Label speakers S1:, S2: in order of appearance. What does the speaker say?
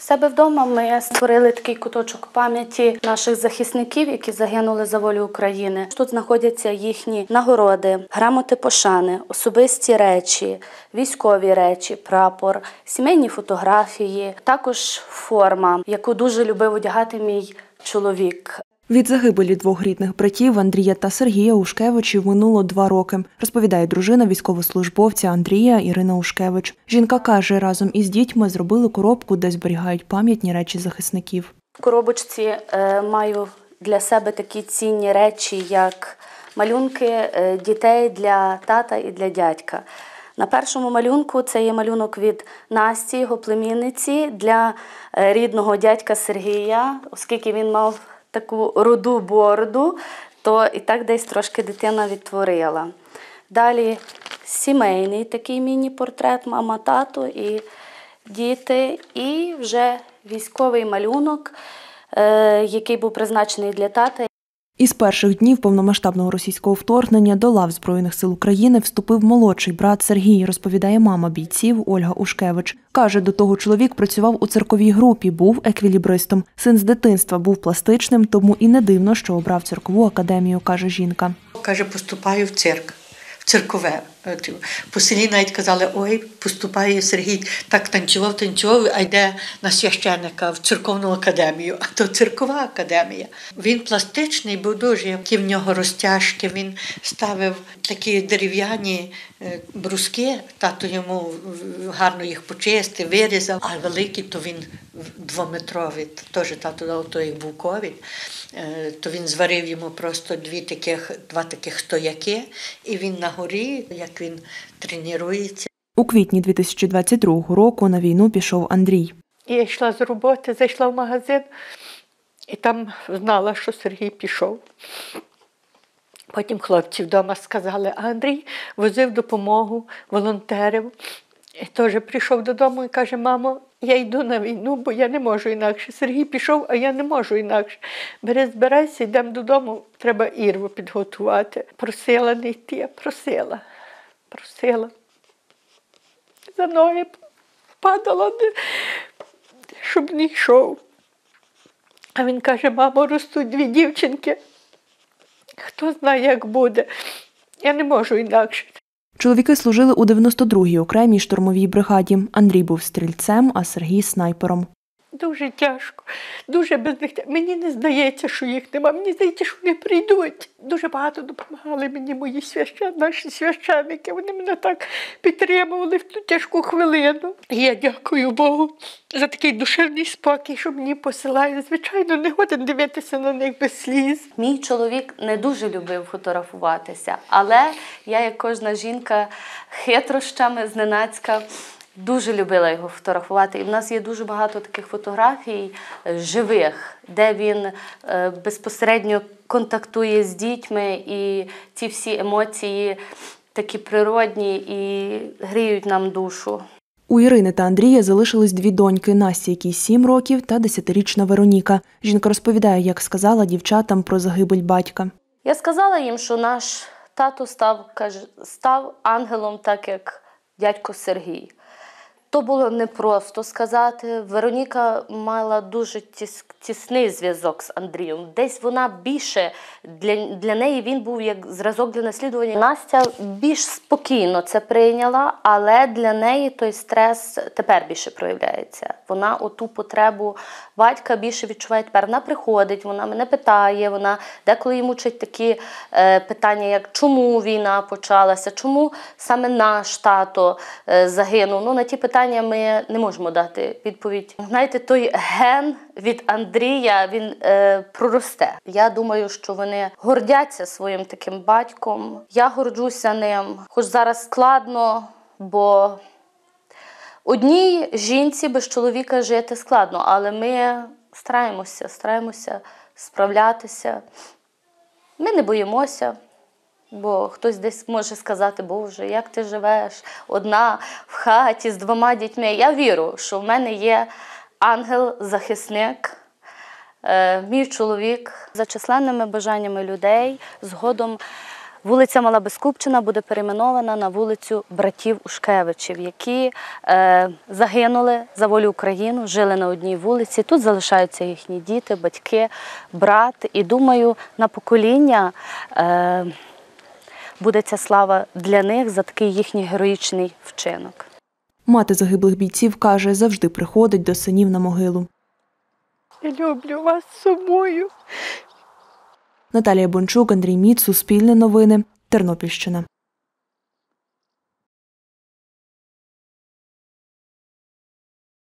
S1: В себе вдома ми створили такий куточок пам'яті наших захисників, які загинули за волю України. Тут знаходяться їхні нагороди, грамоти пошани, особисті речі, військові речі, прапор, сімейні фотографії, також форма, яку дуже любив одягати мій чоловік.
S2: Від загибелі двох рідних братів Андрія та Сергія Ушкевичів минуло 2 роки, розповідає дружина військовослужбовця Андрія Ірина Ушкевич. Жінка каже, разом із дітьми зробили коробку, де зберігають пам'ятні речі захисників.
S1: В коробочці маю для себе такі цінні речі, як малюнки дітей для тата і для дядька. На першому малюнку це є малюнок від Насті, його племінниці, для рідного дядька Сергія, оскільки він мав таку руду бороду, то і так десь трошки дитина відтворила. Далі сімейний такий міні-портрет, мама, тато і діти. І вже військовий малюнок, який був призначений для тата.
S2: Із перших днів повномасштабного російського вторгнення до лав Збройних сил України вступив молодший брат Сергій, розповідає мама бійців Ольга Ушкевич. Каже, до того чоловік працював у цирковій групі, був еквілібристом. Син з дитинства був пластичним, тому і не дивно, що обрав циркову академію, каже жінка.
S3: Каже, поступаю в цирк. Циркове. По селі навіть казали, ой, поступає Сергій, так танцював, а йде на священника в церковну академію, а то циркова академія. Він пластичний, був дуже, які в нього розтяжки, він ставив такі дерев'яні бруски, тато йому гарно їх почистив, вирізав, а великий, то він 2-метровий, теж тато дав, то як був ковід, то він зварив йому просто 2 таких стояки, і він на горі, як він тренується.
S2: У квітні 2022 року на війну пішов Андрій.
S4: Я йшла з роботи, зайшла в магазин, і там знала, що Сергій пішов. Потім хлопці вдома сказали, а Андрій возив допомогу, волонтерів. І теж прийшов додому і каже, мамо, я йду на війну, бо я не можу інакше. Сергій пішов, а я не можу інакше. Бери, збирайся, йдемо додому, треба Ірву підготувати. Просила не йти, просила. За ноги падала, щоб не йшов. А він каже, мамо, ростуть 2 дівчинки. Хто знає, як буде. Я не можу інакше.
S2: Чоловіки служили у 92-й окремій штурмовій бригаді. Андрій був стрільцем, а Сергій – снайпером.
S4: Дуже тяжко, дуже без них. Мені не здається, що їх нема. Мені здається, що вони прийдуть. Дуже багато допомагали мені мої наші священники. Вони мене так підтримували в ту тяжку хвилину. І я дякую Богу за такий душевний спокій, що мені посилають. Звичайно, не годен дивитися на них без сліз.
S1: Мій чоловік не дуже любив фотографуватися, але я, як кожна жінка, хитрощами зненацька, дуже любила його фотографувати. І в нас є дуже багато таких фотографій живих, де він безпосередньо контактує з дітьми, і ці всі емоції такі природні і гріють нам душу.
S2: У Ірини та Андрія залишились 2 доньки – Насті, якій 7 років, та 10-річна Вероніка. Жінка розповідає, як сказала дівчатам про загибель батька.
S1: Я сказала їм, що наш тато став ангелом, так як дядько Сергій. То було непросто сказати. Вероніка мала дуже тісний зв'язок з Андрієм. Десь вона більше, для неї він був як зразок для наслідування. Настя більш спокійно це прийняла, але для неї той стрес тепер більше проявляється. Вона оту потребу батька більше відчуває тепер. Вона приходить, вона мене питає, вона деколи їй мучить такі питання, як чому війна почалася, чому саме наш тато загинув. Ну, на ті питання ми не можемо дати відповідь. Знаєте, той ген від Андрія, він проросте. Я думаю, що вони гордяться своїм таким батьком. Я горджуся ним. Хоч зараз складно, бо одній жінці без чоловіка жити складно, але ми стараємося справлятися. Ми не боїмося. Бо хтось десь може сказати, Боже, як ти живеш одна в хаті з 2 дітьми. Я вірю, що в мене є ангел-захисник, мій чоловік. За численними бажаннями людей згодом Вулиця Мала Бескупчина буде перейменована на вулицю братів Ушкевичів, які загинули за волю України, жили на одній вулиці. Тут залишаються їхні діти, батьки, брат. І думаю, на покоління буде ця слава для них за такий їхній героїчний вчинок.
S2: Мати загиблих бійців каже, завжди приходить до синів на могилу.
S4: Я люблю вас собою.
S2: Наталія Бончук, Андрій Міц, Суспільне новини, Тернопільщина.